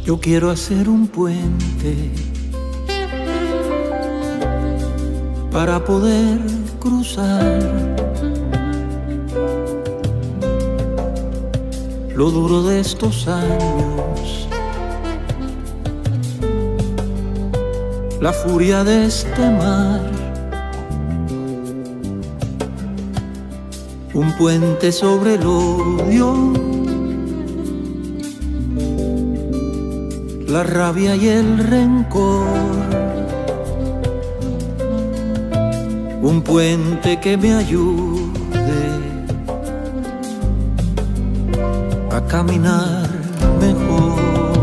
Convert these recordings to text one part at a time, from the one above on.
Yo quiero hacer un puente para poder cruzar lo duro de estos años, la furia de este mar. Un puente sobre el odio, la rabia y el rencor. Un puente que me ayude a caminar mejor.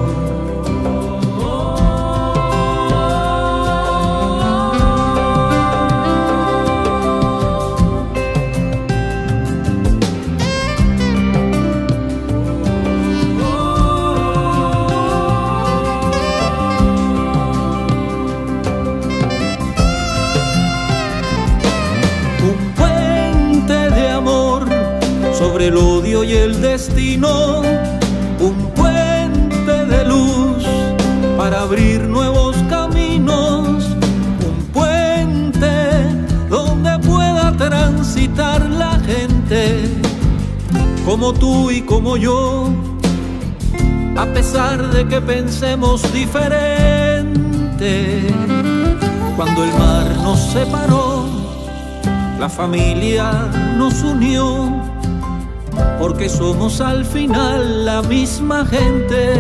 Sobre el odio y el destino, un puente de luz para abrir nuevos caminos, un puente donde pueda transitar la gente como tú y como yo, a pesar de que pensemos diferente. Cuando el mar nos separó, la familia nos unió, porque somos al final la misma gente.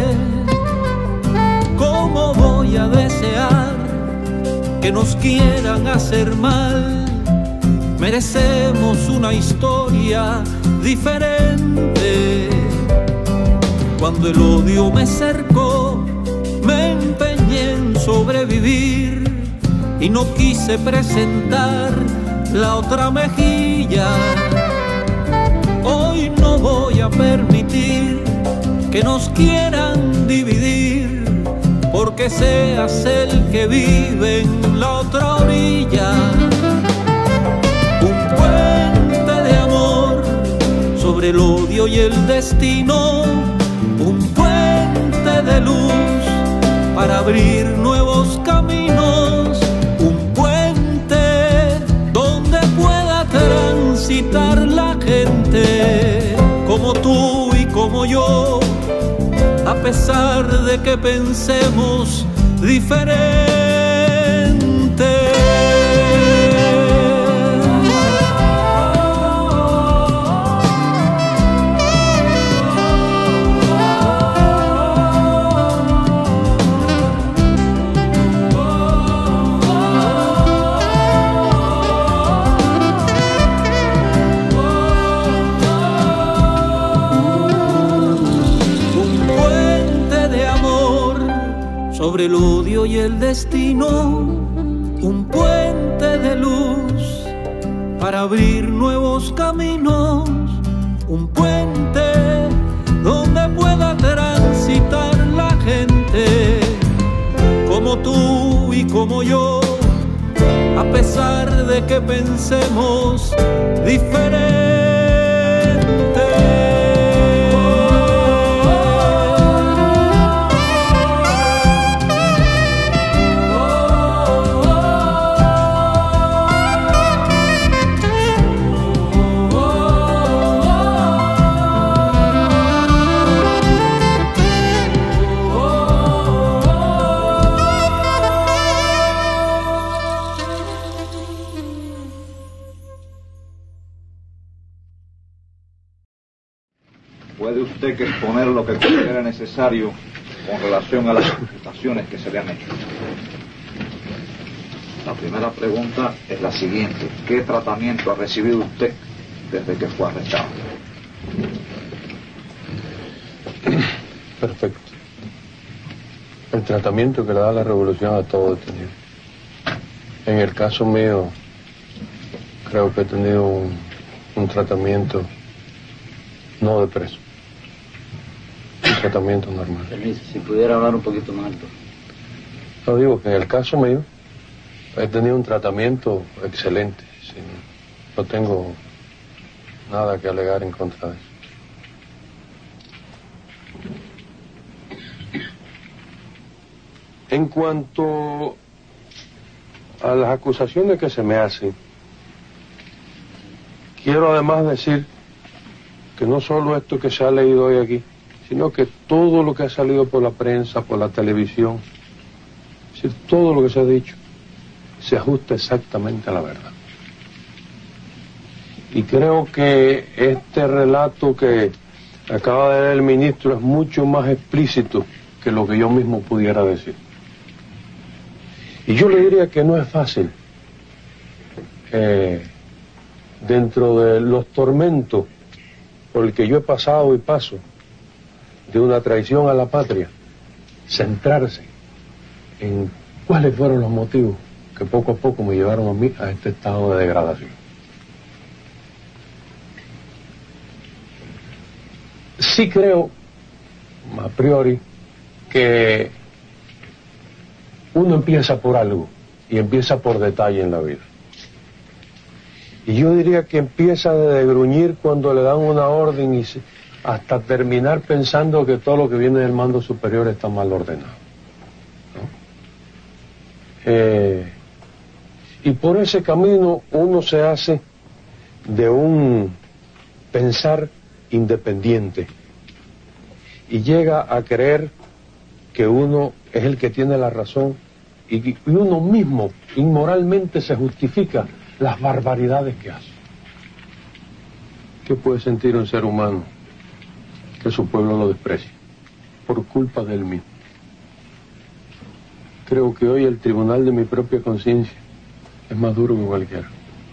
¿Cómo voy a desear que nos quieran hacer mal? Merecemos una historia diferente. Cuando el odio me cercó, me empeñé en sobrevivir y no quise presentar la otra mejilla. Hoy no voy a permitir que nos quieran dividir, porque seas el que vive en la otra orilla. Un puente de amor sobre el odio y el destino, un puente de luz para abrir nuevos caminos, un puente donde pueda transitar la gente como tú y como yo, a pesar de que pensemos diferente. Sobre el odio y el destino, un puente de luz para abrir nuevos caminos, un puente donde pueda transitar la gente como tú y como yo, a pesar de que pensemos diferente. ¿Puede usted que exponer lo que considera necesario con relación a las imputaciones que se le han hecho? La primera pregunta es la siguiente: ¿qué tratamiento ha recibido usted desde que fue arrestado? Perfecto. El tratamiento que le da la revolución a todo detenido. En el caso mío, creo que he tenido un tratamiento no de preso. Un tratamiento normal. Permiso, si pudiera hablar un poquito más alto. No, digo que en el caso mío he tenido un tratamiento excelente. Sí, no tengo nada que alegar en contra de eso. En cuanto a las acusaciones que se me hacen, quiero además decir que no solo esto que se ha leído hoy aquí, sino que todo lo que ha salido por la prensa, por la televisión, es decir, todo lo que se ha dicho, se ajusta exactamente a la verdad. Y creo que este relato que acaba de leer el ministro es mucho más explícito que lo que yo mismo pudiera decir. Y yo le diría que no es fácil, dentro de los tormentos por el que yo he pasado y paso, de una traición a la patria, centrarse en cuáles fueron los motivos que poco a poco me llevaron a mí a este estado de degradación. Sí creo, a priori, que uno empieza por algo y empieza por detalle en la vida. Y yo diría que empieza de gruñir cuando le dan una orden y hasta terminar pensando que todo lo que viene del mando superior está mal ordenado, ¿no? Y por ese camino uno se hace de un pensar independiente y llega a creer que uno es el que tiene la razón y uno mismo inmoralmente se justifica las barbaridades que hace. ¿Qué puede sentir un ser humano que su pueblo lo desprecie por culpa de él mismo? Creo que hoy el tribunal de mi propia conciencia es más duro que cualquiera.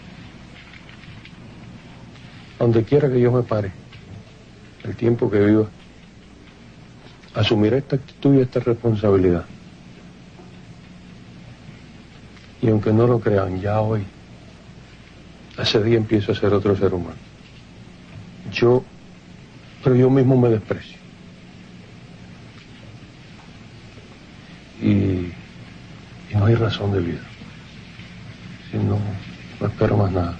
Donde quiera que yo me pare, el tiempo que viva, asumiré esta actitud y esta responsabilidad. Y aunque no lo crean, ya hoy, ese día empiezo a ser otro ser humano. Pero yo mismo me desprecio. Y no hay razón de vida. Si no espero más nada.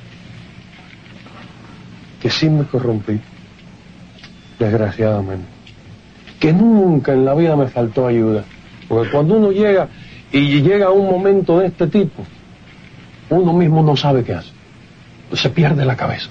Que sí me corrompí, desgraciadamente. Que nunca en la vida me faltó ayuda. Porque cuando uno llega a un momento de este tipo, uno mismo no sabe qué hace. Se pierde la cabeza.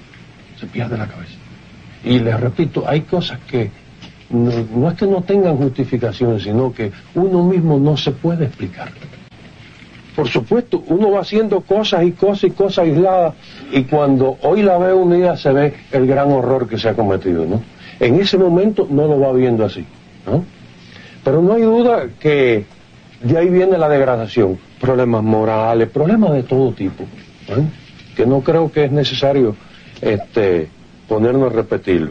Y les repito, hay cosas que no es que no tengan justificación, sino que uno mismo no se puede explicar. Por supuesto, uno va haciendo cosas aisladas, y cuando hoy la ve unida se ve el gran horror que se ha cometido, ¿no? En ese momento no lo va viendo así, ¿no? Pero no hay duda que de ahí viene la degradación, problemas morales, problemas de todo tipo, ¿no? Que no creo que es necesario ponernos a repetirlo.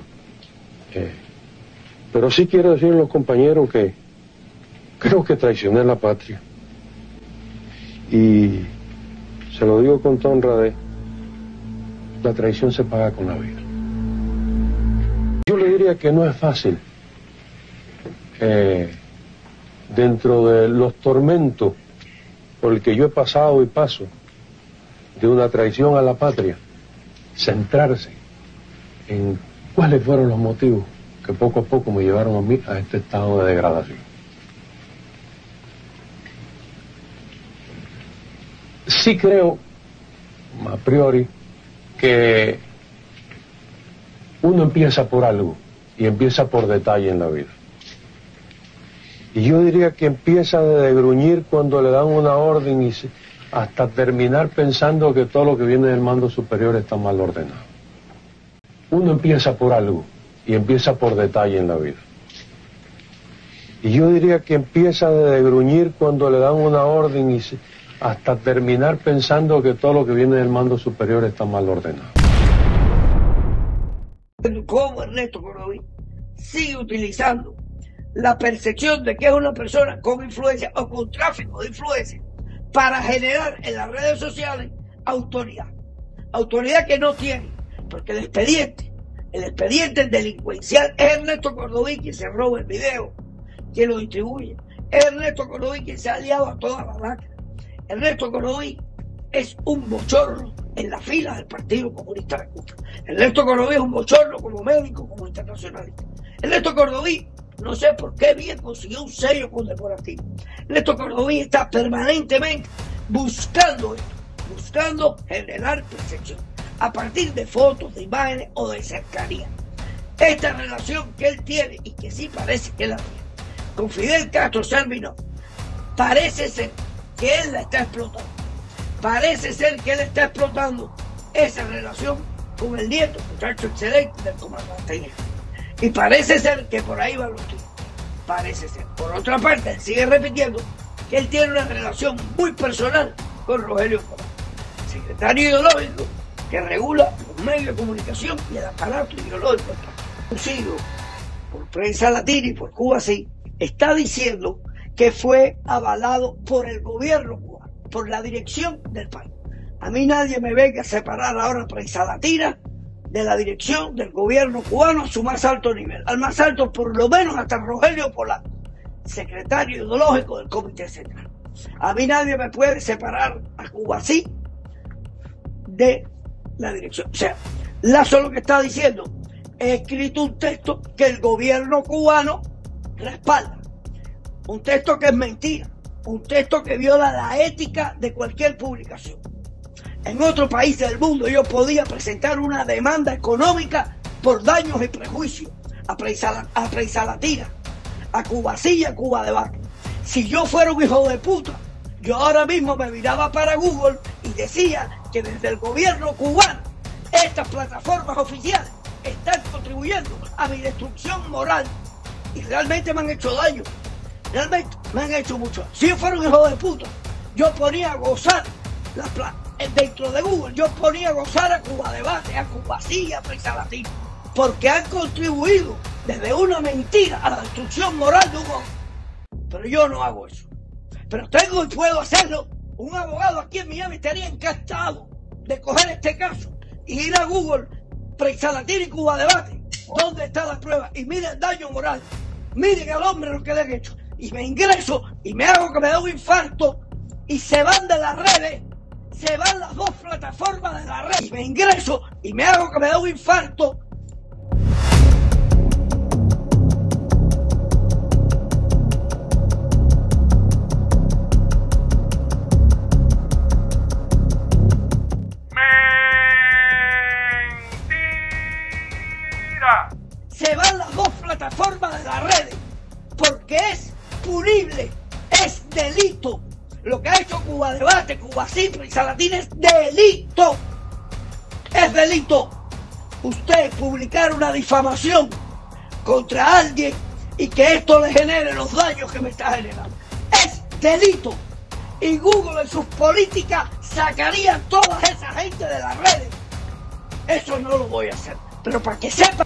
Pero sí quiero decirle a los compañeros que creo que traicioné la patria. Y se lo digo con toda honradez, la traición se paga con la vida. Yo le diría que no es fácil, dentro de los tormentos por el que yo he pasado y paso, de una traición a la patria, centrarse en cuáles fueron los motivos que poco a poco me llevaron a mí a este estado de degradación. Sí creo, a priori, que uno empieza por algo y empieza por detalle en la vida. Y yo diría que empieza de gruñir cuando le dan una orden y hasta terminar pensando que todo lo que viene del mando superior está mal ordenado. Uno empieza por algo y empieza por detalle en la vida. Y yo diría que empieza de gruñir cuando le dan una orden y hasta terminar pensando que todo lo que viene del mando superior está mal ordenado. ¿Cómo Ernesto Cordoví sigue utilizando la percepción de que es una persona con influencia o con tráfico de influencia para generar en las redes sociales autoridad? Autoridad que no tiene, porque el expediente delincuencial es Ernesto Cordoví quien se roba el video, quien lo distribuye. Es Ernesto Cordoví quien se ha aliado a toda la lacra. Ernesto Cordoví es un bochorno en las filas del Partido Comunista de Cuba. Ernesto Cordoví es un bochorno como médico, como internacionalista. Ernesto Cordoví, no sé por qué bien consiguió un sello condecorativo. Néstor Cordovía está permanentemente buscando esto, buscando generar percepción a partir de fotos, de imágenes o de cercanía. Esta relación que él tiene, y que sí parece que la tiene, con Fidel Castro Servino, parece ser que él la está explotando. Parece ser que él está explotando esa relación con el nieto, muchacho excelente del comandante Guerra. Y parece ser que por ahí va los tiros. Parece ser. Por otra parte, él sigue repitiendo que él tiene una relación muy personal con Rogelio Corán, secretario ideológico que regula los medios de comunicación y el aparato ideológico producido por Prensa Latina y por Cuba Sí, está diciendo que fue avalado por el gobierno cubano, por la dirección del país. A mí nadie me venga a separar ahora Prensa Latina de la dirección del gobierno cubano a su más alto nivel, al más alto por lo menos hasta Rogelio Polanco, secretario ideológico del Comité Central. A mí nadie me puede separar a Cuba Sí de la dirección. O sea, Lazo lo que está diciendo, he escrito un texto que el gobierno cubano respalda, un texto que es mentira, un texto que viola la ética de cualquier publicación. En otro país del mundo yo podía presentar una demanda económica por daños y prejuicios a Prensa Latina, a Cuba Sí y a Cuba Debate. Si yo fuera un hijo de puta, yo ahora mismo me miraba para Google y decía que desde el gobierno cubano estas plataformas oficiales están contribuyendo a mi destrucción moral y realmente me han hecho daño, realmente me han hecho mucho. Si yo fuera un hijo de puta, yo ponía a gozar dentro de Google, yo ponía a gozar a Cuba Debate, a Cuba Sí y a Prensa Latina, porque han contribuido desde una mentira a la destrucción moral de un hombre. Pero yo no hago eso. Pero tengo y puedo hacerlo. Un abogado aquí en Miami estaría encantado de coger este caso y ir a Google, Prensa Latina y Cuba Debate, ¿dónde está la prueba? Y miren el daño moral, miren al hombre lo que le han hecho. Y me ingreso y me hago que me da un infarto y se van de las redes, se van las dos plataformas de la red. Y me ingreso y me hago que me da un infarto. Se van las dos plataformas de las redes porque es punible, es delito. Lo que ha hecho Cuba Debate, Cuba Sí, Prensa Latina es delito. Es delito. Usted publicar una difamación contra alguien y que esto le genere los daños que me está generando. Es delito. Y Google en sus políticas sacaría toda esa gente de las redes. Eso no lo voy a hacer. Pero para que sepa.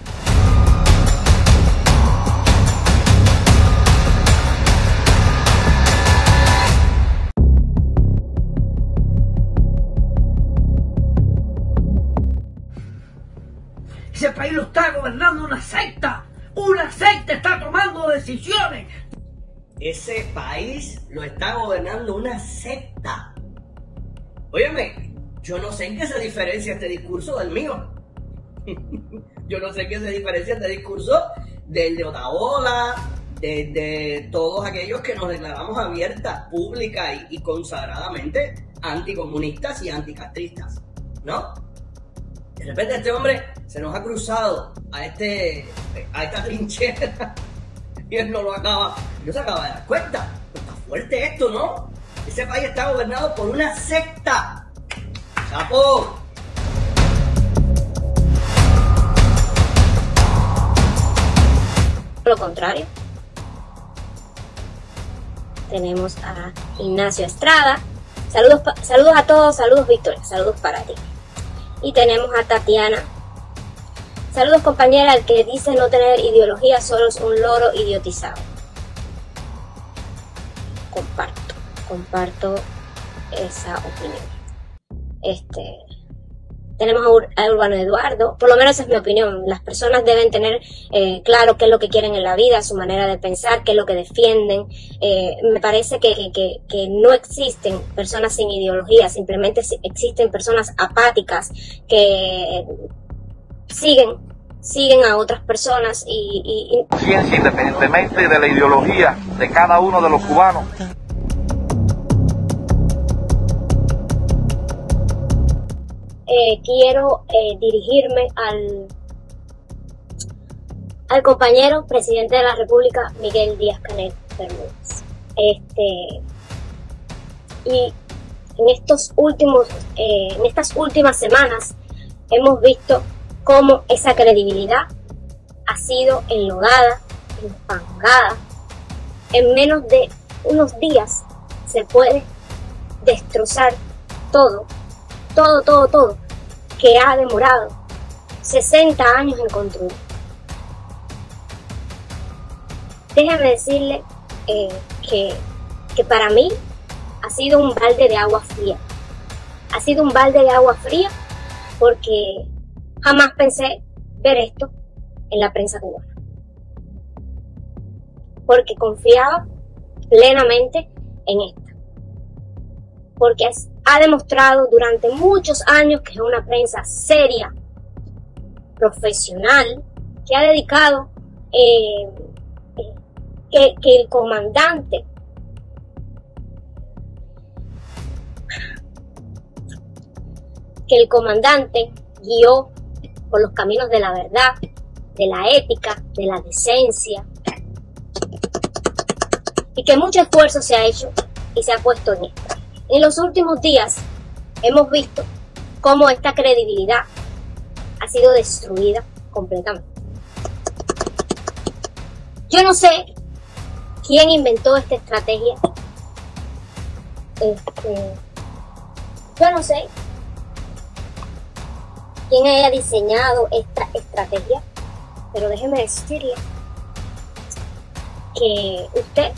Ese país lo está gobernando una secta. Una secta está tomando decisiones. Ese país lo está gobernando una secta. Óyeme, yo no sé en qué se diferencia este discurso del mío. Yo no sé en qué se diferencia este discurso del de Otaola, de todos aquellos que nos declaramos abiertas, pública y consagradamente anticomunistas y anticastristas, ¿no? De repente este hombre se nos ha cruzado a esta trinchera y él no se acaba de dar cuenta. Está fuerte esto, ¿no? Ese país está gobernado por una secta. ¡Chapo! Lo contrario. Tenemos a Ignacio Estrada. Saludos a todos, saludos Victoria, saludos para ti. Y tenemos a Tatiana. Saludos compañera, el que dice no tener ideología solo es un loro idiotizado. Comparto esa opinión. Tenemos a Urbano Eduardo, por lo menos es mi opinión. Las personas deben tener claro qué es lo que quieren en la vida, su manera de pensar, qué es lo que defienden. Me parece que no existen personas sin ideología, simplemente existen personas apáticas que siguen a otras personas y ciencia, independientemente de la ideología de cada uno de los cubanos, quiero dirigirme al compañero presidente de la República, Miguel Díaz-Canel Bermúdez. Y en estas últimas semanas hemos visto cómo esa credibilidad ha sido enlodada, enfangada. En menos de unos días se puede destrozar todo, que ha demorado 60 años en construir. Déjame decirle que para mí ha sido un balde de agua fría. Ha sido un balde de agua fría porque jamás pensé ver esto en la prensa cubana. Porque confiaba plenamente en esta. Porque ha demostrado durante muchos años que es una prensa seria, profesional, que ha dedicado que el comandante guió por los caminos de la verdad, de la ética, de la decencia, y que mucho esfuerzo se ha hecho y se ha puesto en esto. En los últimos días hemos visto cómo esta credibilidad ha sido destruida completamente. Yo no sé quién inventó esta estrategia. Yo no sé quién haya diseñado esta estrategia, pero déjeme decirle que usted,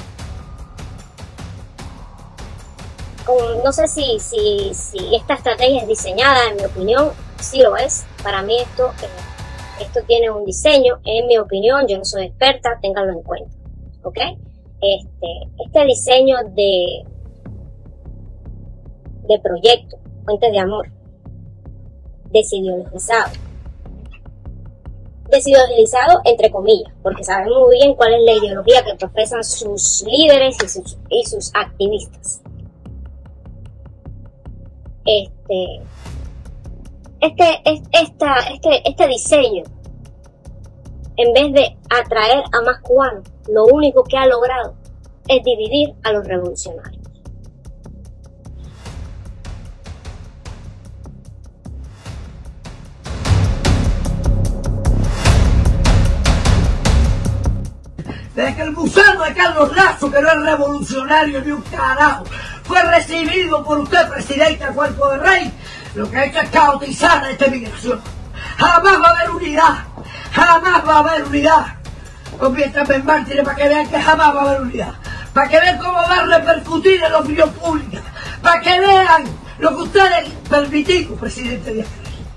no sé si esta estrategia es diseñada, en mi opinión, sí lo es. Para mí esto tiene un diseño, en mi opinión, yo no soy experta, ténganlo en cuenta, ¿ok? Este diseño de proyecto, Fuentes de Amor, desideologizado entre comillas, porque sabemos muy bien cuál es la ideología que profesan sus líderes y sus activistas. Este diseño, en vez de atraer a más cubanos, lo único que ha logrado es dividir a los revolucionarios. Desde que el gusano de Carlos Lazo, que no es revolucionario ni un carajo, fue recibido por usted, presidente del Cuerpo de Rey, lo que ha hecho es caotizar esta emigración. Jamás va a haber unidad, jamás va a haber unidad. Conviértame en mártires para que vean que jamás va a haber unidad, para que vean cómo va a repercutir en la opinión pública, para que vean lo que ustedes permitieron, presidente Díaz.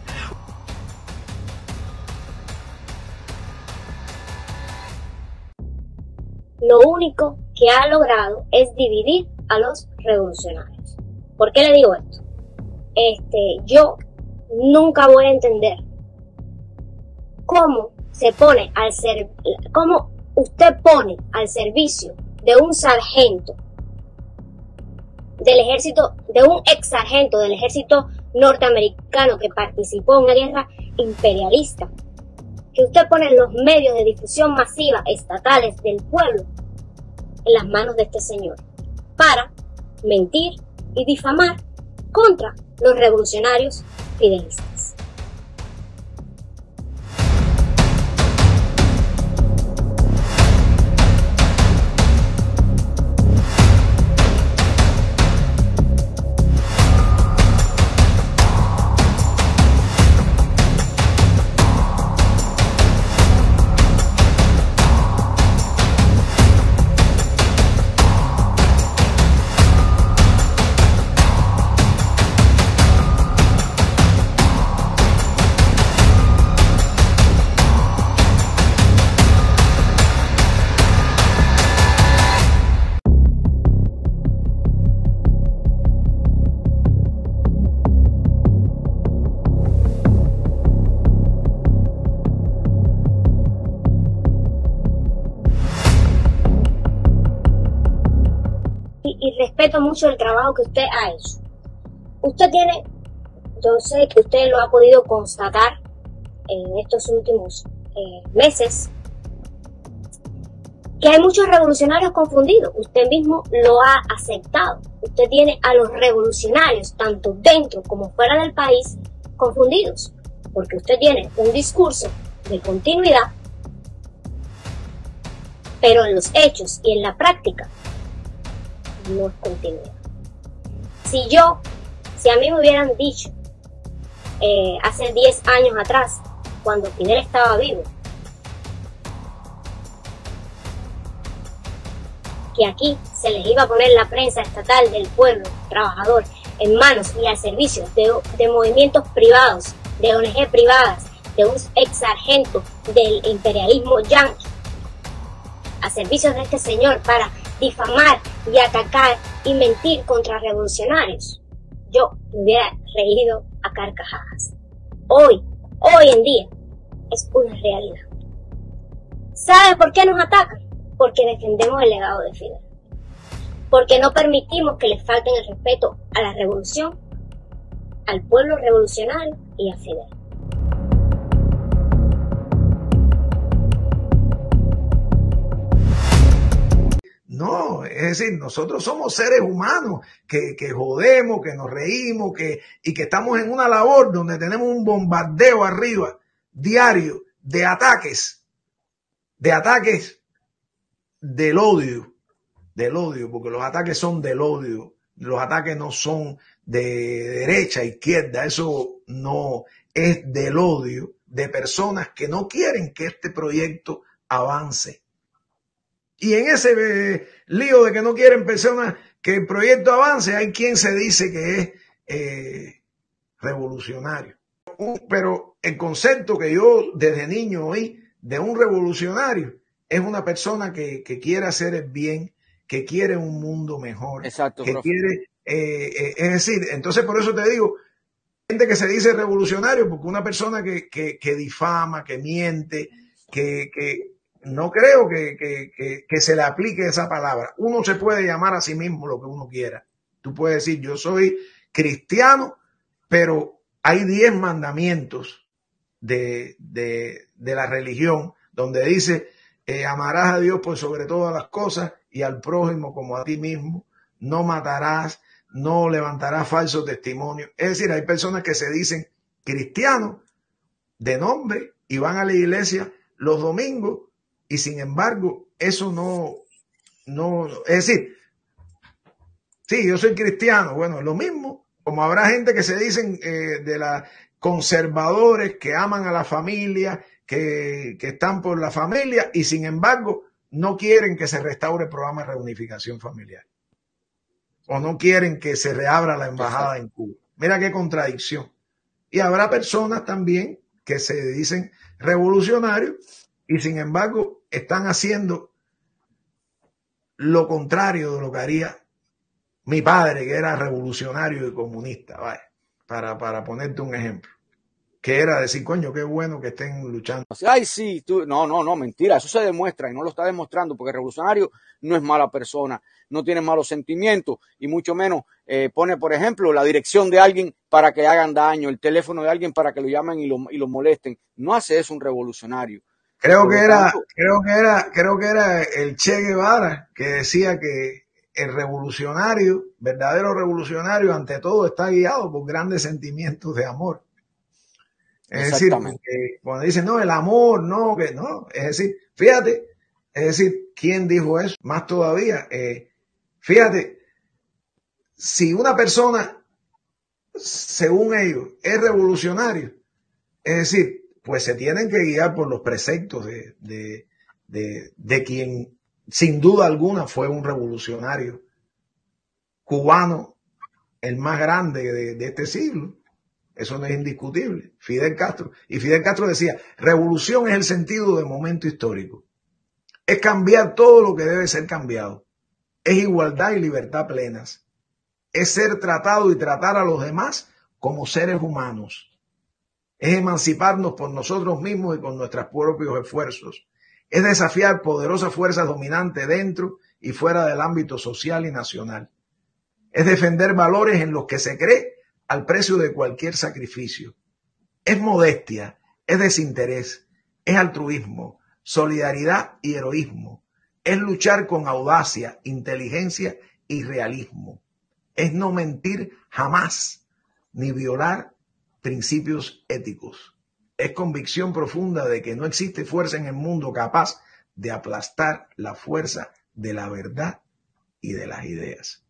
Lo único que ha logrado es dividir a los revolucionarios. ¿Por qué le digo esto? Yo nunca voy a entender cómo usted pone al servicio de un sargento del ejército, de un ex sargento del ejército norteamericano que participó en una guerra imperialista, que usted pone los medios de difusión masiva estatales del pueblo en las manos de este señor para mentir y difamar contra los revolucionarios fidelistas. Y respeto mucho el trabajo que usted ha hecho. Usted yo sé que usted lo ha podido constatar en estos últimos meses, que hay muchos revolucionarios confundidos. Usted mismo lo ha aceptado. Usted tiene a los revolucionarios, tanto dentro como fuera del país, confundidos, porque usted tiene un discurso de continuidad, pero en los hechos y en la práctica no es continuidad. Si a mí me hubieran dicho hace 10 años atrás, cuando Fidel estaba vivo, que aquí se les iba a poner la prensa estatal del pueblo trabajador en manos y al servicio de movimientos privados, de ONG privadas, de un ex sargento del imperialismo yanqui, a servicio de este señor para difamar y atacar y mentir contra revolucionarios, yo me hubiera reído a carcajadas. Hoy en día, es una realidad. ¿Sabe por qué nos atacan? Porque defendemos el legado de Fidel. Porque no permitimos que les falten el respeto a la revolución, al pueblo revolucionario y a Fidel. No, es decir, nosotros somos seres humanos que jodemos, que nos reímos, y que estamos en una labor donde tenemos un bombardeo arriba diario de ataques del odio, porque los ataques son del odio, los ataques no son de derecha a izquierda, eso no es del odio de personas que no quieren que este proyecto avance. Y en ese lío de que no quieren personas que el proyecto avance, hay quien se dice que es revolucionario. Pero el concepto que yo desde niño oí de un revolucionario es una persona que quiere hacer el bien, que quiere un mundo mejor. Exacto, que profe. quiere, es decir, entonces por eso te digo, gente que se dice revolucionario, porque una persona que difama, que miente, que no creo que se le aplique esa palabra. Uno se puede llamar a sí mismo lo que uno quiera. Tú puedes decir, yo soy cristiano, pero hay 10 mandamientos de la religión donde dice, amarás a Dios por sobre todas las cosas y al prójimo como a ti mismo, no matarás, no levantarás falso testimonio. Es decir, hay personas que se dicen cristianos de nombre y van a la iglesia los domingos, y sin embargo, eso no, es decir, sí, yo soy cristiano, bueno, es lo mismo, como habrá gente que se dicen de las conservadores, que aman a la familia, que están por la familia, y sin embargo, no quieren que se restaure el programa de reunificación familiar. O no quieren que se reabra la embajada en Cuba. Mira qué contradicción. Y habrá personas también que se dicen revolucionarios, y sin embargo están haciendo lo contrario de lo que haría mi padre, que era revolucionario y comunista, vaya, para ponerte un ejemplo, que era decir, coño, qué bueno que estén luchando. Ay, sí, no, mentira, eso se demuestra y no lo está demostrando, porque el revolucionario no es mala persona, no tiene malos sentimientos y mucho menos pone, por ejemplo, la dirección de alguien para que hagan daño, el teléfono de alguien para que lo llamen y lo molesten. No hace eso un revolucionario. Creo que era el Che Guevara que decía que el revolucionario, verdadero revolucionario, ante todo está guiado por grandes sentimientos de amor. Es decir, cuando dicen, no, el amor, no, que no, es decir, fíjate, es decir, ¿quién dijo eso? Más todavía, fíjate, si una persona, según ellos, es revolucionario, es decir, pues se tienen que guiar por los preceptos de quien sin duda alguna fue un revolucionario cubano, el más grande de este siglo. Eso no es indiscutible. Fidel Castro. Y Fidel Castro decía, revolución es el sentido de momento histórico. Es cambiar todo lo que debe ser cambiado. Es igualdad y libertad plenas. Es ser tratado y tratar a los demás como seres humanos. Es emanciparnos por nosotros mismos y con nuestros propios esfuerzos. Es desafiar poderosas fuerzas dominantes dentro y fuera del ámbito social y nacional. Es defender valores en los que se cree al precio de cualquier sacrificio. Es modestia, es desinterés, es altruismo, solidaridad y heroísmo. Es luchar con audacia, inteligencia y realismo. Es no mentir jamás, ni violar principios éticos. Es convicción profunda de que no existe fuerza en el mundo capaz de aplastar la fuerza de la verdad y de las ideas.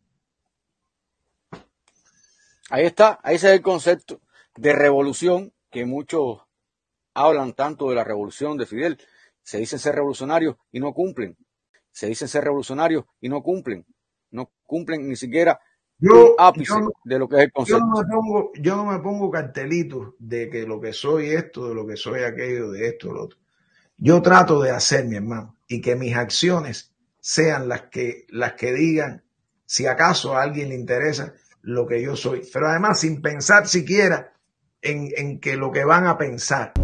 Ahí está, ese es el concepto de revolución que muchos hablan tanto de la revolución de Fidel. Se dicen ser revolucionarios y no cumplen. Se dicen ser revolucionarios y no cumplen. No cumplen ni siquiera un ápice de lo que es el concepto. Yo no me pongo cartelitos de que lo que soy esto, de lo que soy aquello, de esto, de lo otro. Yo trato de hacer, mi hermano, y que mis acciones sean las que digan, si acaso a alguien le interesa lo que yo soy. Pero además sin pensar siquiera en que lo que van a pensar.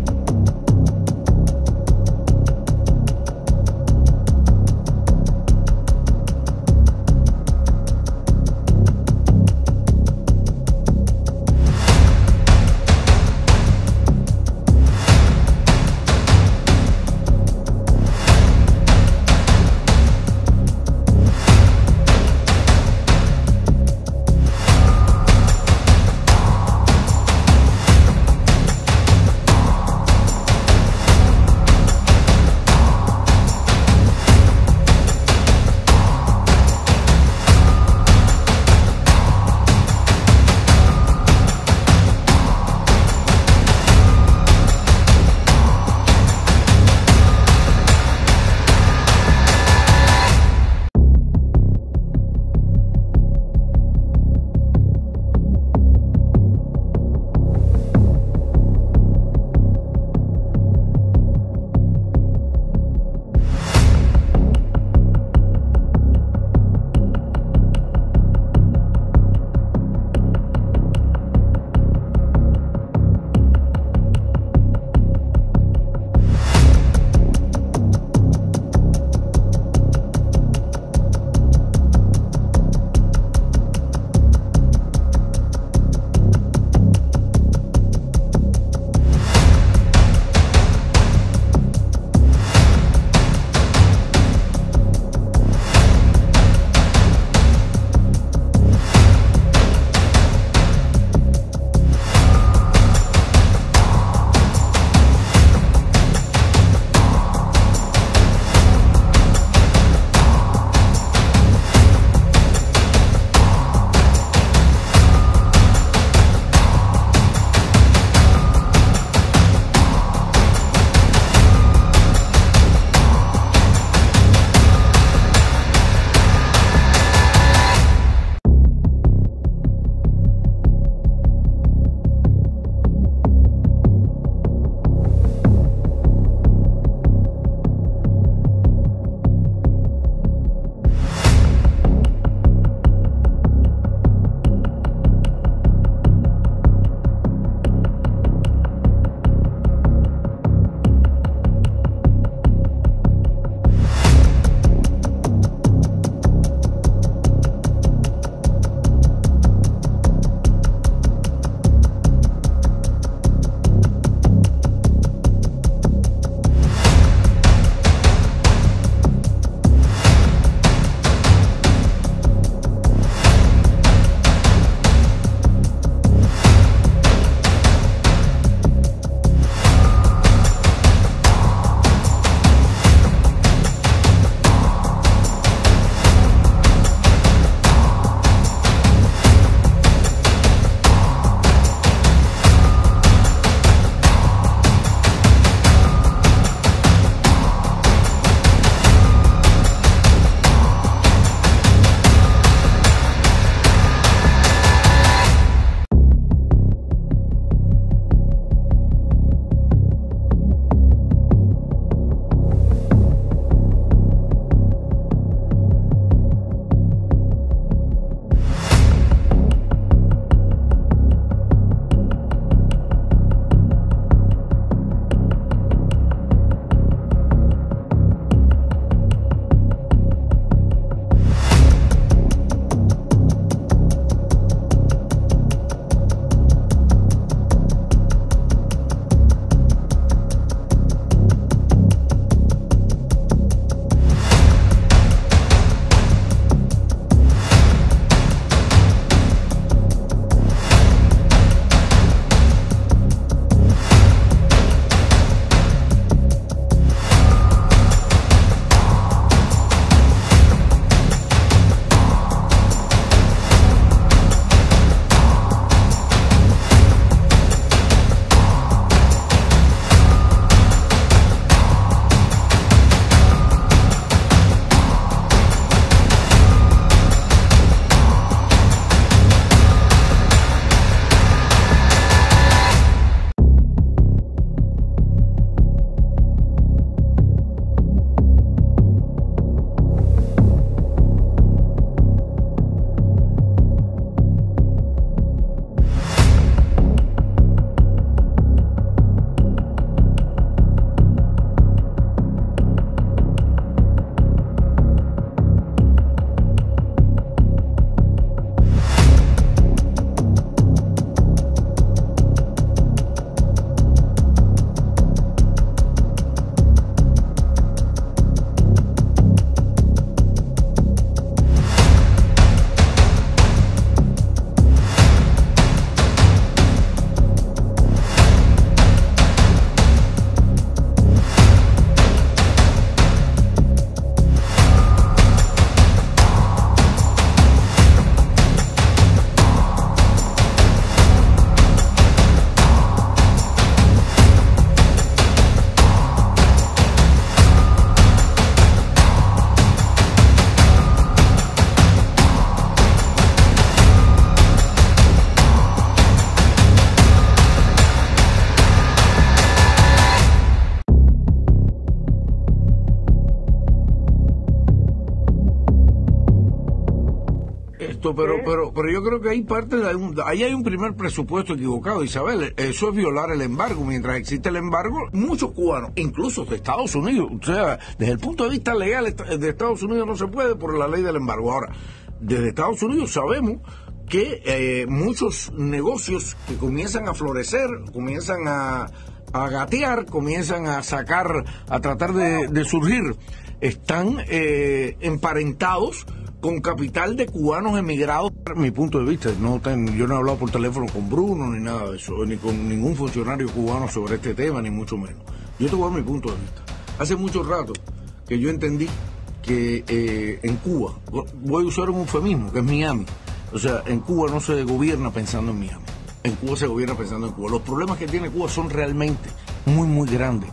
esto, pero yo creo que hay parte ahí hay un primer presupuesto equivocado, Isabel. Eso es violar el embargo. Mientras existe el embargo, muchos cubanos, incluso de Estados Unidos, o sea, desde el punto de vista legal de Estados Unidos no se puede por la ley del embargo. Ahora, desde Estados Unidos sabemos que muchos negocios que comienzan a florecer, comienzan a gatear, comienzan a sacar, a tratar de surgir, están emparentados con capital de cubanos emigrados. Mi punto de vista, yo no he hablado por teléfono con Bruno ni nada de eso, ni con ningún funcionario cubano sobre este tema, ni mucho menos. Yo te voy a dar mi punto de vista. Hace mucho rato que yo entendí que en Cuba, voy a usar un eufemismo, que es Miami. O sea, en Cuba no se gobierna pensando en Miami. En Cuba se gobierna pensando en Cuba. Los problemas que tiene Cuba son realmente muy, muy grandes.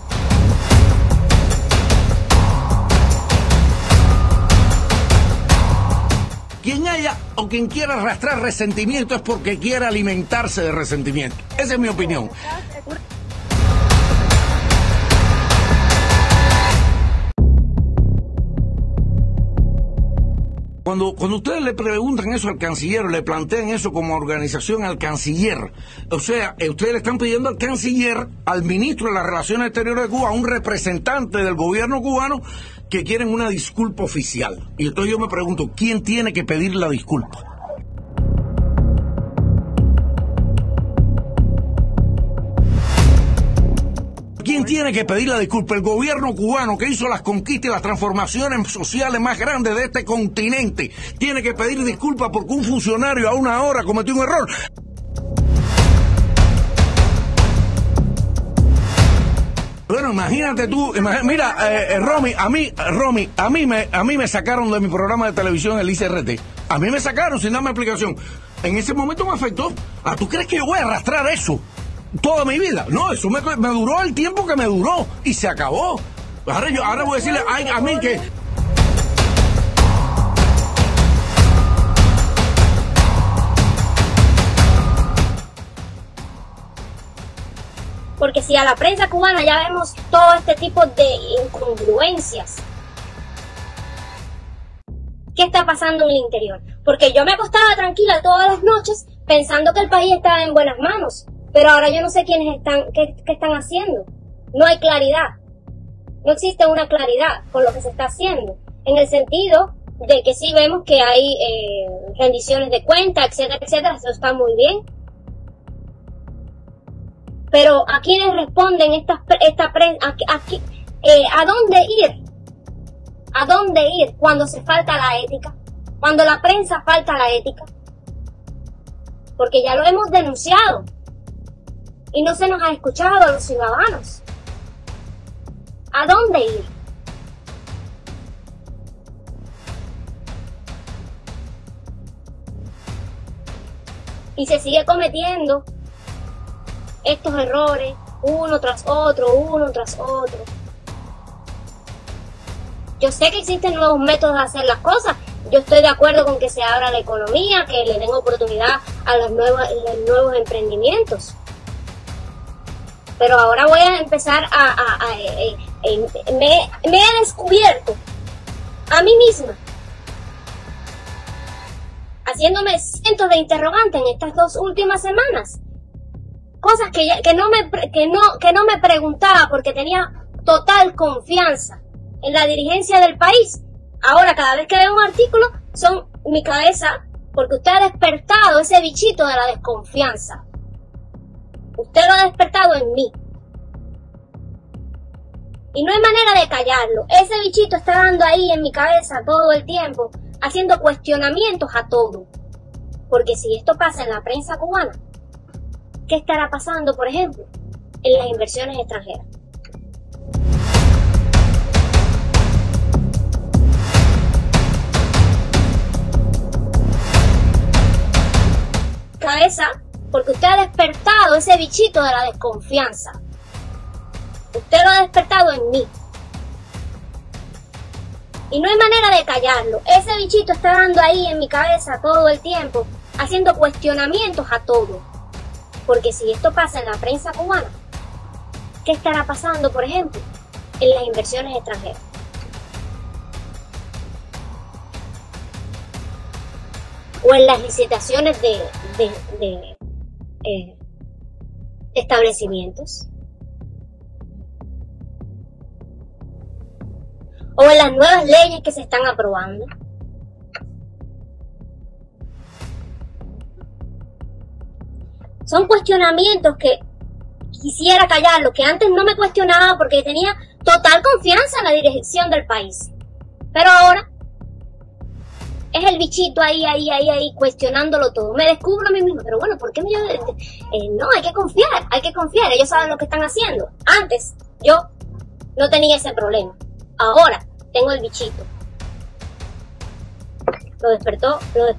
Quien haya o quien quiera arrastrar resentimiento es porque quiere alimentarse de resentimiento. Esa es mi opinión. Cuando ustedes le preguntan eso al canciller, le plantean eso como organización al canciller, o sea, ustedes le están pidiendo al canciller, al ministro de las Relaciones Exteriores de Cuba, a un representante del gobierno cubano, que quieren una disculpa oficial. Y entonces yo me pregunto, ¿quién tiene que pedir la disculpa? ¿Quién tiene que pedir la disculpa? El gobierno cubano, que hizo las conquistas y las transformaciones sociales más grandes de este continente, tiene que pedir disculpas porque un funcionario a una hora cometió un error. Bueno, imagínate tú, mira, Romy, a mí me sacaron de mi programa de televisión, el ICRT. A mí me sacaron sin darme explicación. En ese momento me afectó. ¿Tú crees que yo voy a arrastrar eso toda mi vida? No, eso me duró el tiempo que me duró y se acabó. Ahora voy a decirle a mí que... Porque si a la prensa cubana ya vemos todo este tipo de incongruencias, ¿qué está pasando en el interior? Porque yo me acostaba tranquila todas las noches pensando que el país estaba en buenas manos, pero ahora yo no sé quiénes están, qué están haciendo. No hay claridad. No existe una claridad con lo que se está haciendo, en el sentido de que sí vemos que hay rendiciones de cuentas, etcétera, etcétera. Eso está muy bien. Pero ¿a quiénes responden esta prensa? ¿A dónde ir? ¿A dónde ir cuando se falta la ética? Cuando la prensa falta la ética. Porque ya lo hemos denunciado y no se nos ha escuchado a los ciudadanos. ¿A dónde ir? Y se sigue cometiendo estos errores, uno tras otro. Yo sé que existen nuevos métodos de hacer las cosas. Yo estoy de acuerdo con que se abra la economía, que le den oportunidad a los nuevos emprendimientos. Pero ahora voy a empezar me he descubierto a mí misma, haciéndome cientos de interrogantes en estas 2 últimas semanas. Cosas que no me preguntaba porque tenía total confianza en la dirigencia del país. Ahora cada vez que veo un artículo son mi cabeza, porque usted ha despertado ese bichito de la desconfianza. Usted lo ha despertado en mí. Y no hay manera de callarlo. Ese bichito está dando ahí en mi cabeza todo el tiempo, haciendo cuestionamientos a todo. Porque si esto pasa en la prensa cubana, ¿qué estará pasando, por ejemplo, en las inversiones extranjeras? Cabeza, porque usted ha despertado ese bichito de la desconfianza. Usted lo ha despertado en mí. Y no hay manera de callarlo. Ese bichito está dando ahí en mi cabeza todo el tiempo, haciendo cuestionamientos a todo. Porque si esto pasa en la prensa cubana, ¿qué estará pasando, por ejemplo, en las inversiones extranjeras? o en las licitaciones de establecimientos, o en las nuevas leyes que se están aprobando. Son cuestionamientos que quisiera callarlo, que antes no me cuestionaba porque tenía total confianza en la dirección del país. Pero ahora es el bichito ahí, cuestionándolo todo. Me descubro a mí mismo, pero bueno, ¿por qué no, hay que confiar, ellos saben lo que están haciendo. Antes yo no tenía ese problema, ahora tengo el bichito. Lo despertó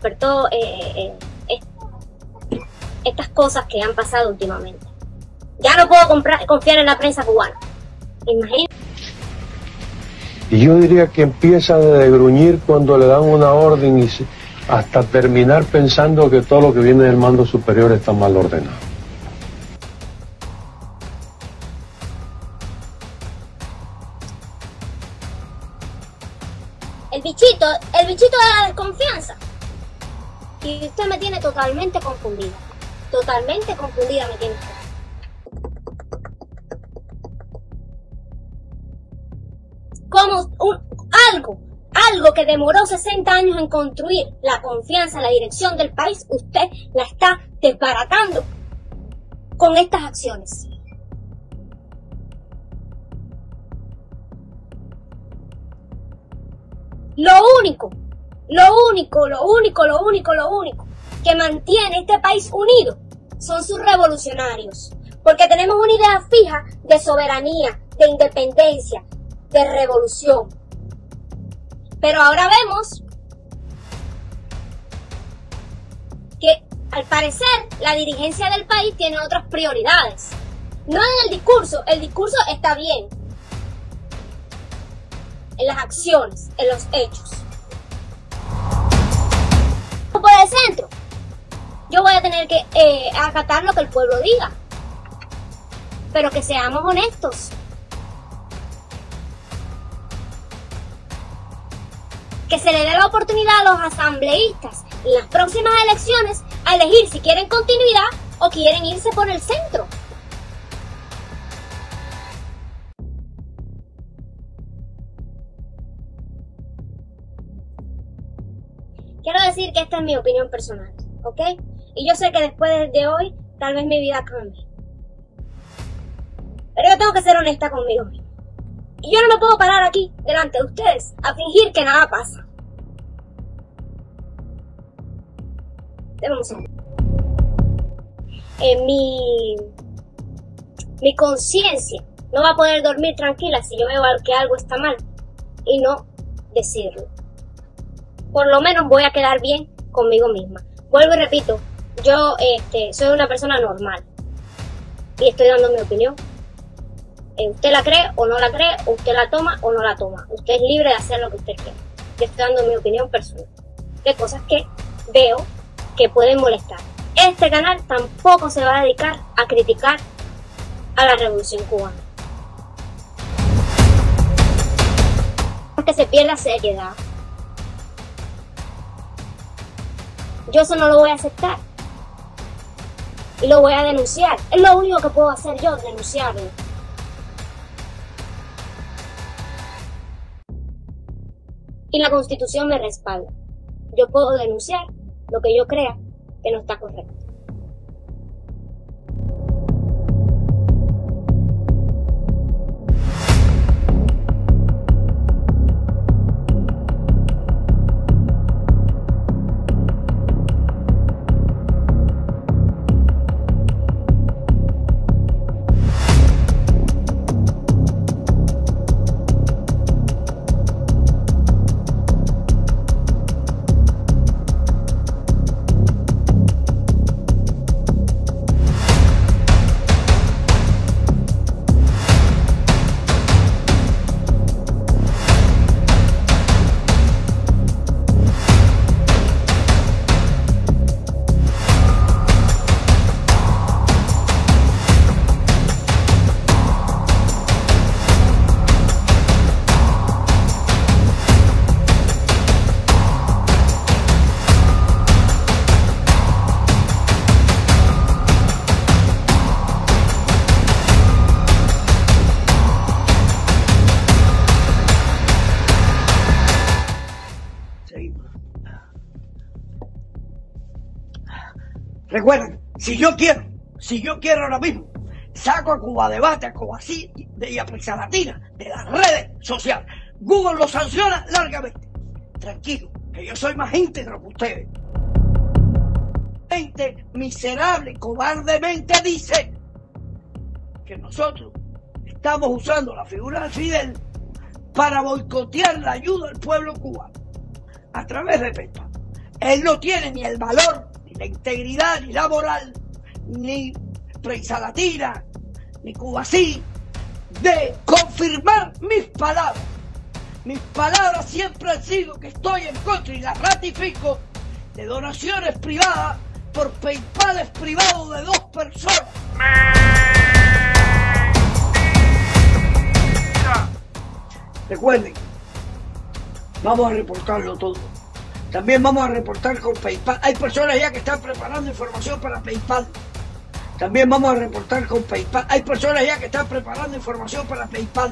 estas cosas que han pasado últimamente. Ya no puedo confiar en la prensa cubana. Imagínate. Y yo diría que empieza de gruñir cuando le dan una orden y hasta terminar pensando que todo lo que viene del mando superior está mal ordenado. El bichito de la desconfianza. Y usted me tiene totalmente confundida. Totalmente confundida me tiene usted. Como algo que demoró 60 años en construir la confianza en la dirección del país, usted la está desbaratando con estas acciones. Lo único que mantiene este país unido son sus revolucionarios, porque tenemos una idea fija de soberanía, de independencia, de revolución. Pero ahora vemos que al parecer la dirigencia del país tiene otras prioridades. No en el discurso está bien. En las acciones, en los hechos. Por el centro, yo voy a tener que acatar lo que el pueblo diga. Pero que seamos honestos. Que se le dé la oportunidad a los asambleístas en las próximas elecciones a elegir si quieren continuidad o quieren irse por el centro. Quiero decir que esta es mi opinión personal, ¿ok? Y yo sé que después de hoy, tal vez mi vida cambie. Pero yo tengo que ser honesta conmigo misma. Y yo no me puedo parar aquí, delante de ustedes, a fingir que nada pasa. Déjame un segundo. Mi conciencia no va a poder dormir tranquila si yo veo que algo está mal y no decirlo. Por lo menos voy a quedar bien conmigo misma. Vuelvo y repito, yo soy una persona normal y estoy dando mi opinión. Usted la cree o no la cree, usted la toma o no la toma. Usted es libre de hacer lo que usted quiera. Yo estoy dando mi opinión personal de cosas que veo que pueden molestar. Este canal tampoco se va a dedicar a criticar a la revolución cubana, porque se pierde seriedad. Yo eso no lo voy a aceptar y lo voy a denunciar. Es lo único que puedo hacer yo, denunciarlo. Y la Constitución me respalda. Yo puedo denunciar lo que yo crea que no está correcto. Recuerden, si yo quiero ahora mismo, saco a Cuba Debate, a Cuba Sí y a Prensa Latina de las redes sociales. Google lo sanciona largamente. Tranquilo, que yo soy más íntegro que ustedes. Gente miserable, cobardemente dice que nosotros estamos usando la figura de Fidel para boicotear la ayuda al pueblo cubano a través de PayPal. Él no tiene ni el valor, ni la integridad, ni la moral, ni Prensa Latina, ni Cuba Sí, de confirmar mis palabras. Mis palabras siempre han sido que estoy en contra y las ratifico de donaciones privadas por PayPales privados de 2 personas. Recuerden, vamos a reportarlo todo. También vamos a reportar con PayPal. Hay personas ya que están preparando información para PayPal. También vamos a reportar con PayPal. Hay personas ya que están preparando información para PayPal.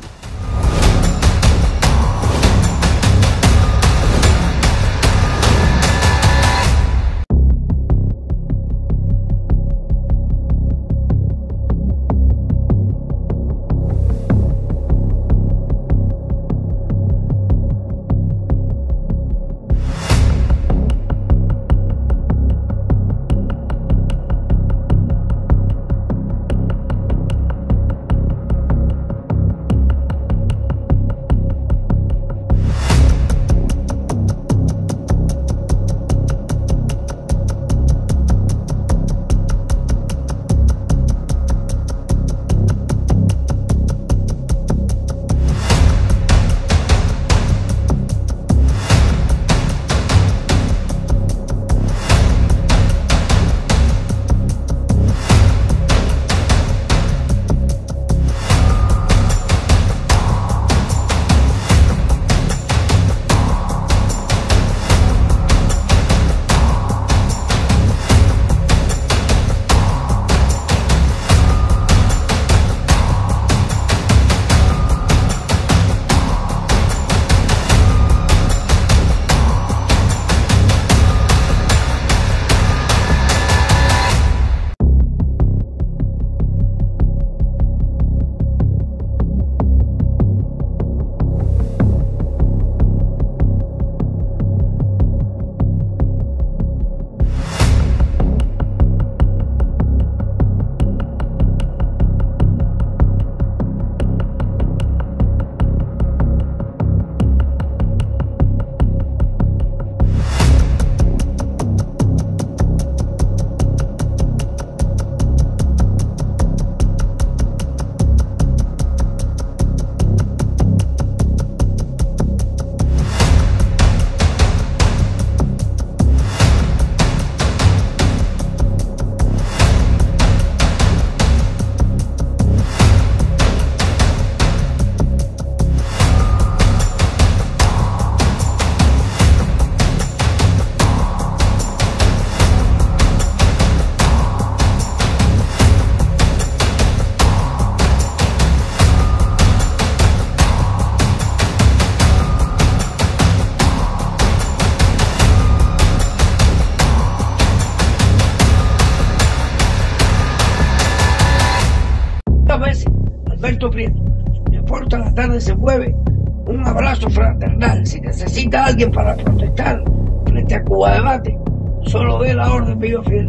Alberto Prieto, me aporta la tarde se mueve, un abrazo fraternal. Si necesita alguien para protestar frente a Cuba Debate, solo dé la orden viva Fidel.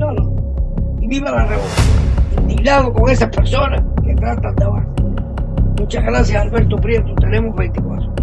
Y viva la revolución. Indignado con esas personas que tratan de avanzar. Muchas gracias, Alberto Prieto. Tenemos 24.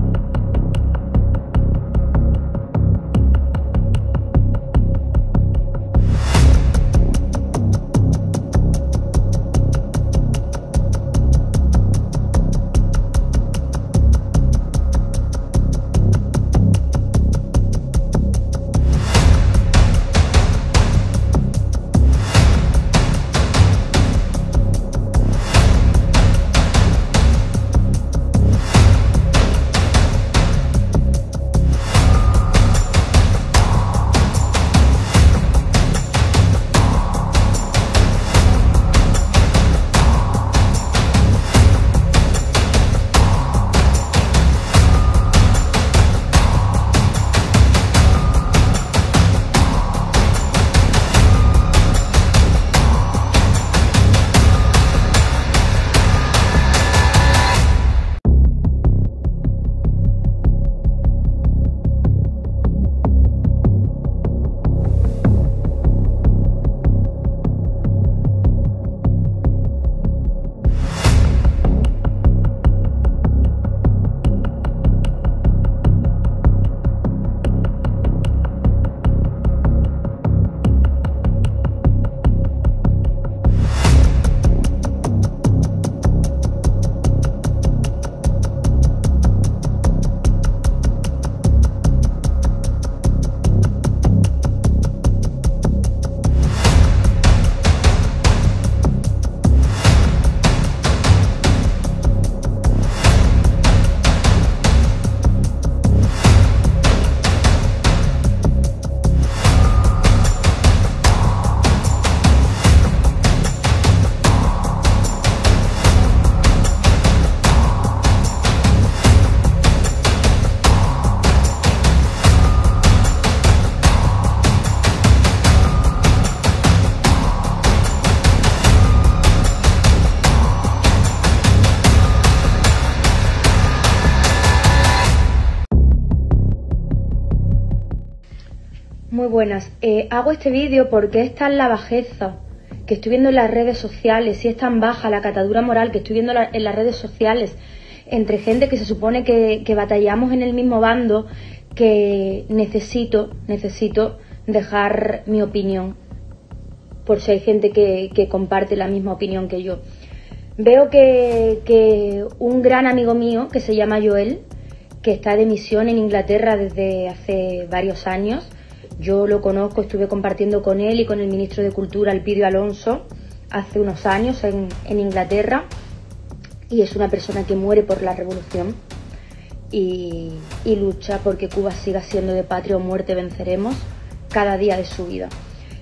Muy buenas. Hago este vídeo porque es tan la bajeza que estoy viendo en las redes sociales y es tan baja la catadura moral que estoy viendo en las redes sociales entre gente que se supone que batallamos en el mismo bando, que necesito dejar mi opinión por si hay gente que comparte la misma opinión que yo. Veo que un gran amigo mío que se llama Joel, que está de misión en Inglaterra desde hace varios años, yo lo conozco, estuve compartiendo con él y con el ministro de Cultura, Elpidio Alonso, hace unos años en Inglaterra, y es una persona que muere por la revolución y lucha porque Cuba siga siendo de patria o muerte venceremos cada día de su vida.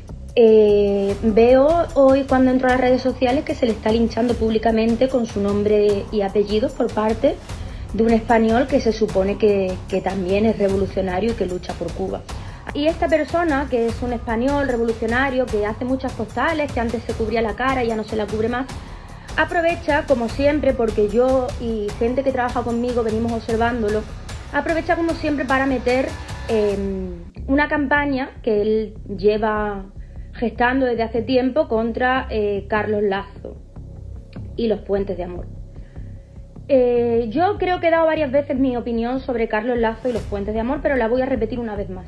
Veo hoy cuando entro a las redes sociales que se le está linchando públicamente con su nombre y apellidos por parte de un español que se supone que también es revolucionario y que lucha por Cuba. Y esta persona, que es un español revolucionario, que hace muchas postales, que antes se cubría la cara y ya no se la cubre más, aprovecha, como siempre, porque yo y gente que trabaja conmigo venimos observándolo, aprovecha como siempre para meter una campaña que él lleva gestando desde hace tiempo contra Carlos Lazo y los puentes de amor. Yo creo que he dado varias veces mi opinión sobre Carlos Lazo y los puentes de amor, pero la voy a repetir una vez más.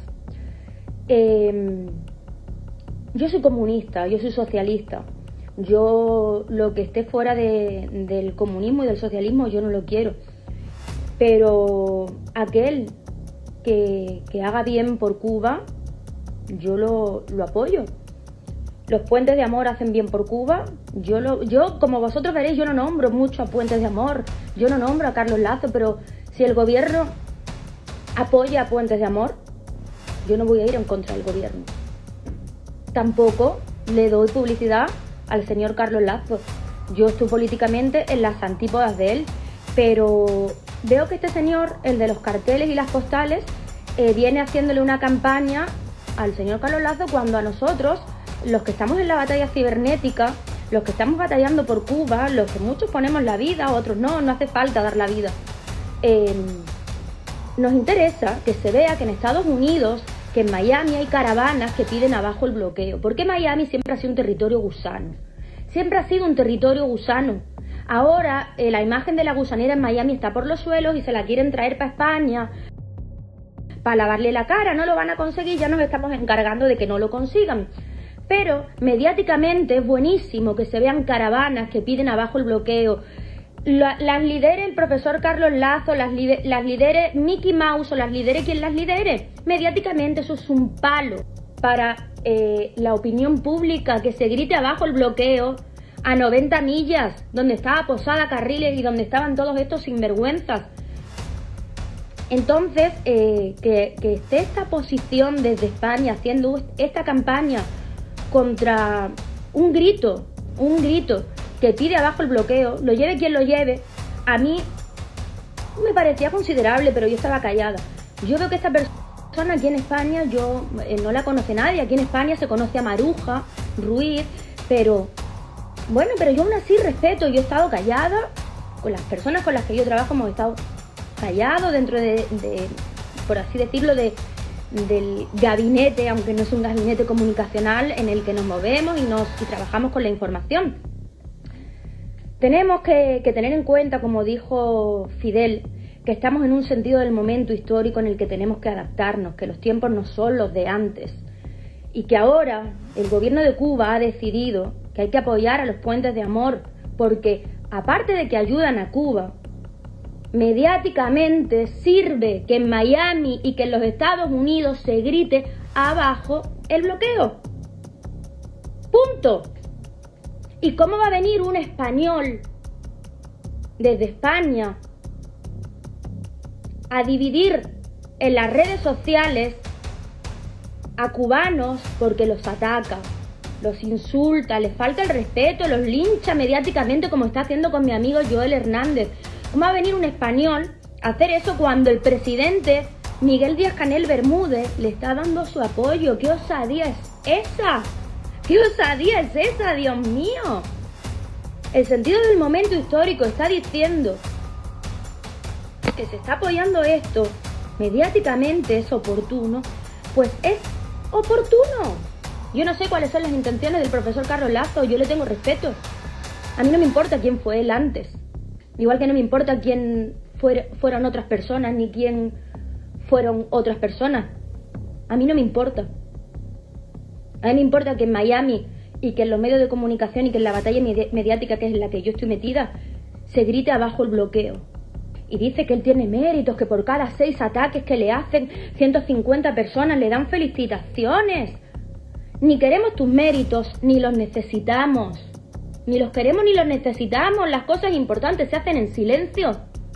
Yo soy comunista, yo soy socialista. Yo lo que esté fuera del comunismo y del socialismo yo no lo quiero. Pero aquel que haga bien por Cuba, yo lo apoyo. Los puentes de amor hacen bien por Cuba. Yo, como vosotros veréis, yo no nombro mucho a puentes de amor. Yo no nombro a Carlos Lazo, pero si el gobierno apoya a puentes de amor, yo no voy a ir en contra del gobierno. Tampoco le doy publicidad al señor Carlos Lazo. Yo estoy políticamente en las antípodas de él, pero veo que este señor, el de los carteles y las postales, viene haciéndole una campaña al señor Carlos Lazo cuando a nosotros, los que estamos en la batalla cibernética, los que estamos batallando por Cuba, los que muchos ponemos la vida, otros no hace falta dar la vida. Nos interesa que se vea que en Estados Unidos, que en Miami hay caravanas que piden abajo el bloqueo. Porque Miami siempre ha sido un territorio gusano. Siempre ha sido un territorio gusano. Ahora la imagen de la gusanera en Miami está por los suelos y se la quieren traer para España para lavarle la cara. No lo van a conseguir, ya nos estamos encargando de que no lo consigan. Pero mediáticamente es buenísimo que se vean caravanas que piden abajo el bloqueo. Las lidere el profesor Carlos Lazo, las lidere Mickey Mouse o las lidere quien las lidere. Mediáticamente eso es un palo para la opinión pública, que se grite abajo el bloqueo a 90 millas, donde estaba Posada Carriles y donde estaban todos estos sinvergüenzas. Entonces, que esté esta posición desde España haciendo esta campaña contra un grito que pide abajo el bloqueo, lo lleve quien lo lleve, a mí me parecía considerable, pero yo estaba callada. Yo veo que esta persona aquí en España, yo no la conoce nadie. Aquí en España se conoce a Maruja Ruiz, pero bueno, pero yo aún así respeto. Yo he estado callada, con las personas con las que yo trabajo hemos estado callados dentro de por así decirlo, del gabinete, aunque no es un gabinete comunicacional en el que nos movemos y trabajamos con la información. Tenemos que tener en cuenta, como dijo Fidel, que estamos en un sentido del momento histórico en el que tenemos que adaptarnos, que los tiempos no son los de antes y que ahora el gobierno de Cuba ha decidido que hay que apoyar a los puentes de amor porque, aparte de que ayudan a Cuba, mediáticamente sirve que en Miami y que en los Estados Unidos se grite abajo el bloqueo. Punto. ¿Y cómo va a venir un español desde España a dividir en las redes sociales a cubanos porque los ataca, los insulta, les falta el respeto, los lincha mediáticamente como está haciendo con mi amigo Joel Hernández? ¿Cómo va a venir un español a hacer eso cuando el presidente Miguel Díaz-Canel Bermúdez le está dando su apoyo? ¿Qué osadía es esa? ¿Qué osadía es esa, Dios mío? El sentido del momento histórico está diciendo que se está apoyando esto, mediáticamente es oportuno, pues es oportuno. Yo no sé cuáles son las intenciones del profesor Carlos Lazo, yo le tengo respeto. A mí no me importa quién fue él antes. Igual que no me importa quién fueron otras personas, ni quién fueron otras personas. A mí no me importa. A mí me importa que en Miami y que en los medios de comunicación y que en la batalla mediática, que es en la que yo estoy metida, se grite abajo el bloqueo. Y dice que él tiene méritos, que por cada 6 ataques que le hacen 150 personas le dan felicitaciones. Ni queremos tus méritos, ni los necesitamos. Ni los queremos ni los necesitamos. Las cosas importantes se hacen en silencio.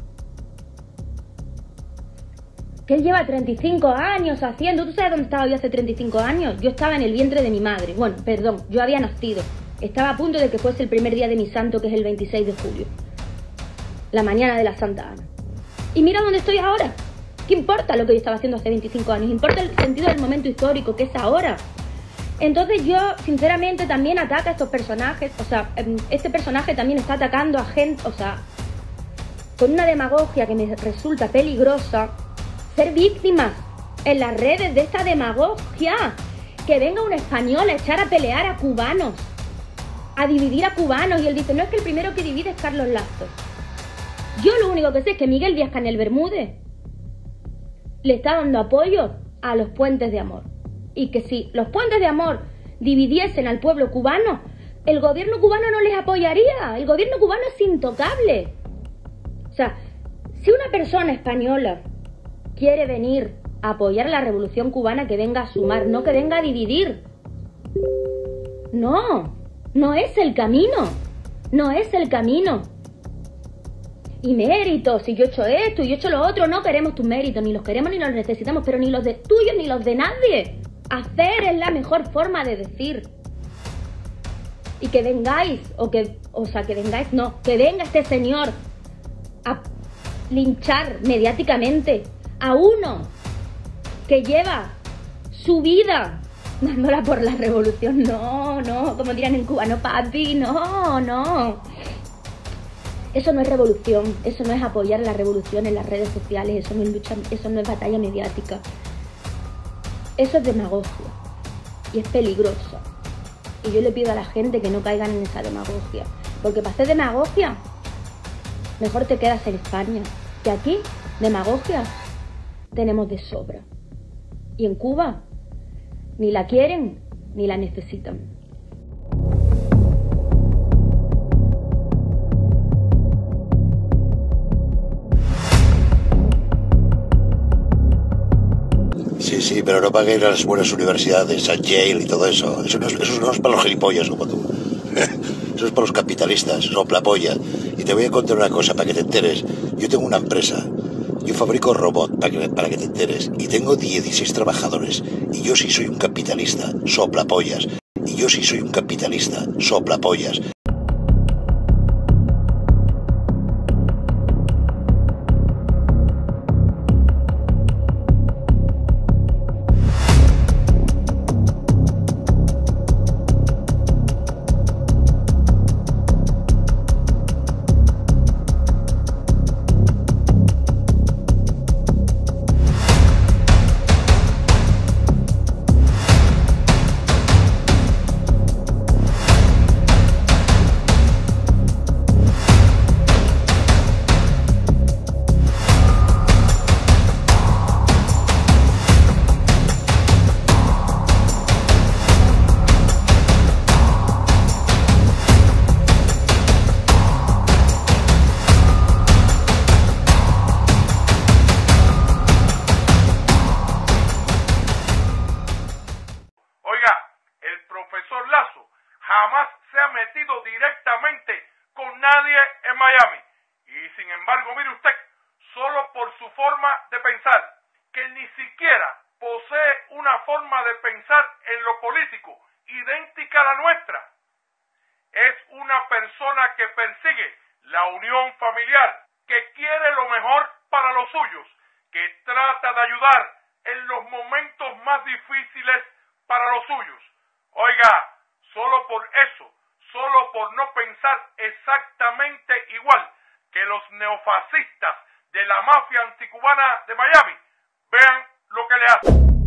Que él lleva 35 años haciendo... ¿Tú sabes dónde estaba yo hace 35 años? Yo estaba en el vientre de mi madre. Bueno, perdón, yo había nacido. Estaba a punto de que fuese el primer día de mi santo, que es el 26 de julio. La mañana de la Santa Ana. Y mira dónde estoy ahora. ¿Qué importa lo que yo estaba haciendo hace 25 años? Importa el sentido del momento histórico, que es ahora. Entonces yo, sinceramente, también ataco a estos personajes. O sea, este personaje también está atacando a gente, o sea, con una demagogia que me resulta peligrosa. Ser víctimas en las redes de esta demagogia. Que venga un español a echar a pelear a cubanos, a dividir a cubanos. Y él dice, no, es que el primero que divide es Carlos Lazo. Yo lo único que sé es que Miguel Díaz-Canel Bermúdez le está dando apoyo a los puentes de amor. Y que si los puentes de amor dividiesen al pueblo cubano, el gobierno cubano no les apoyaría. El gobierno cubano es intocable. O sea, si una persona española quiere venir a apoyar la revolución cubana, que venga a sumar, no que venga a dividir. No, no es el camino. No es el camino. Y méritos, si yo he hecho esto y yo he hecho lo otro, no queremos tus méritos, ni los queremos ni los necesitamos, pero ni los de tuyos ni los de nadie. Hacer es la mejor forma de decir. Y que vengáis, que venga este señor a linchar mediáticamente a uno que lleva su vida dándola por la revolución. No, como dirán en Cuba, no papi, no. Eso no es revolución, eso no es apoyar la revolución en las redes sociales, eso no es lucha, eso no es batalla mediática. Eso es demagogia y es peligroso. Y yo le pido a la gente que no caigan en esa demagogia, porque para hacer demagogia mejor te quedas en España, que aquí demagogia tenemos de sobra. Y en Cuba ni la quieren ni la necesitan. Sí, pero no para ir a las buenas universidades, a Yale y todo eso. Eso no es para los gilipollas como tú. Eso es para los capitalistas, soplapolla. Y te voy a contar una cosa para que te enteres. Yo tengo una empresa. Yo fabrico robot para que te enteres. Y tengo 16 trabajadores. Y yo sí soy un capitalista, soplapollas. Y yo sí soy un capitalista, soplapollas. jamás se ha metido directamente con nadie en Miami. Y sin embargo, mire usted, solo por su forma de pensar, que ni siquiera posee una forma de pensar en lo político idéntica a la nuestra, es una persona que persigue la unión familiar, que quiere lo mejor para los suyos, que trata de ayudar en los momentos más difíciles para los suyos. Oiga, solo por eso, solo por no pensar exactamente igual que los neofascistas de la mafia anticubana de Miami, vean lo que le hacen.